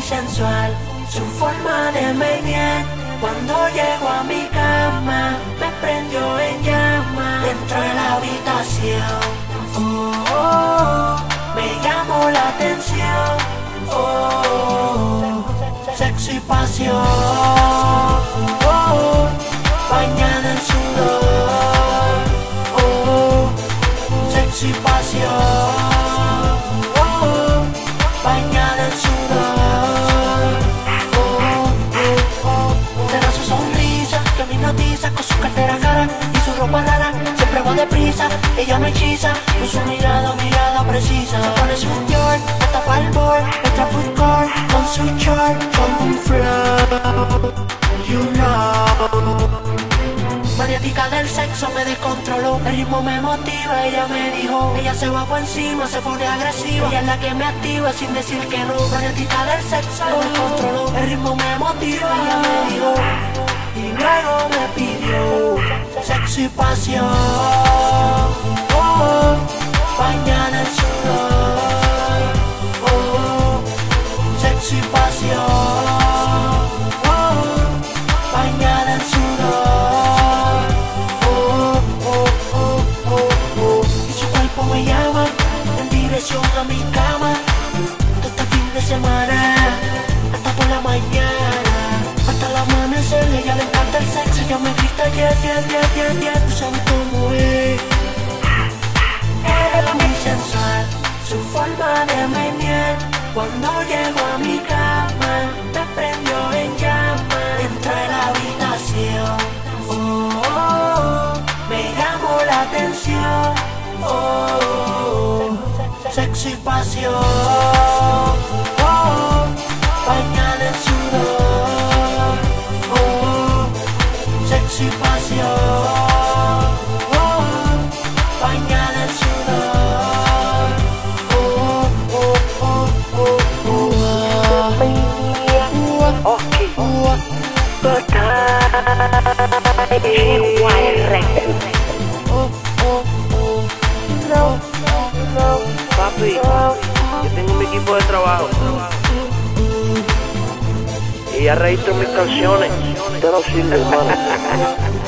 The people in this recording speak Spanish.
sensual, su forma de menear. Cuando llego a mi cama, me prendió en llama dentro de la habitación. Oh, oh, oh, me llamó la atención. Oh, oh, oh, sexo y pasión. Oh, oh, bañada en sudor. Oh, oh, sexo y pasión. Oh, oh, bañada en sudor. Oh, oh, oh, será su sonrisa que me hipnotiza con su cartera cara y su ropa rara. Siempre va deprisa, ella me hechiza con su mirada precisa. Se pone su Dior, hasta pa'l bol, entra food court con su short, con un flow, you know. Maniática del sexo me descontroló, el ritmo me motiva, ella me dijo. Ella se va por encima, se pone agresiva, ella es la que me activa sin decir que no. Maniática del sexo me descontroló, el ritmo me motiva, ella me dijo. Y luego me pidió sexo y pasión. Oh, oh, bañada en sudor. Oh, oh, sexo y pasión. Oh, oh, bañada en sudor. Oh, oh, oh, oh, oh. Y su cuerpo me llama en dirección a mi cama. Todo este fin de semana, hasta por la mañana, hasta el amanecer. Ella le encanta el sexo, ella me grita yes, yes, yes, yes, yes. Tú sabes cómo es. Era muy sensual, su forma de menear. Cuando llego a mi cama, me prendió en llama dentro de la habitación. Oh, oh, oh, me llamó la atención. Oh, oh, oh, sexo y pasión. Oh, oh, bañada en sudor. Oh, oh, sexo y pasión. Bañada en sudor. Oh, oh, oh, oh, oh. Okay. Oh, oh, oh. No, no. Papi, yo tengo mi equipo de trabajo y ya registró mis canciones. Usted no sirve, hermano.